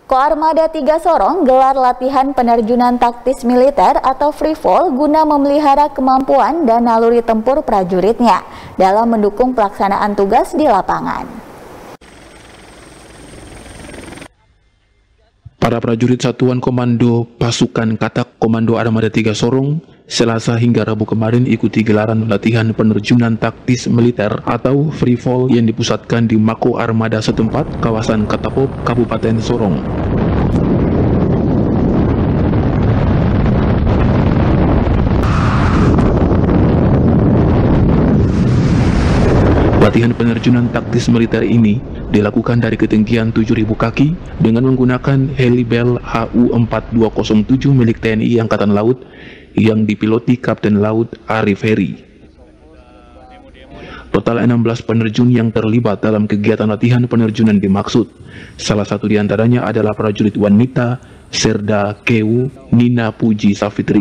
Koarmada 3 Sorong gelar latihan penerjunan taktis militer atau free fall guna memelihara kemampuan dan naluri tempur prajuritnya dalam mendukung pelaksanaan tugas di lapangan. Para prajurit Satuan Komando Pasukan Katak Komando Armada 3 Sorong Selasa hingga Rabu kemarin ikuti gelaran latihan penerjunan taktis militer atau free fall yang dipusatkan di Mako Armada setempat kawasan Katapop, Kabupaten Sorong. Latihan penerjunan taktis militer ini dilakukan dari ketinggian 7.000 kaki dengan menggunakan Helibel HU-4207 milik TNI Angkatan Laut yang dipiloti Kapten Laut Arif Heri. Total 16 penerjun yang terlibat dalam kegiatan latihan penerjunan dimaksud. Salah satu diantaranya adalah prajurit wanita Serda Kewu Nina Puji Safitri.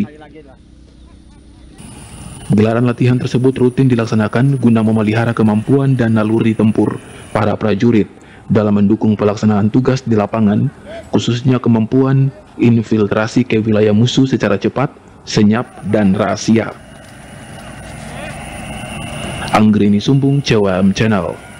Gelaran latihan tersebut rutin dilaksanakan guna memelihara kemampuan dan naluri tempur para prajurit dalam mendukung pelaksanaan tugas di lapangan, khususnya kemampuan infiltrasi ke wilayah musuh secara cepat, senyap, dan rahasia. Anggreni Sumbung, CWM Channel.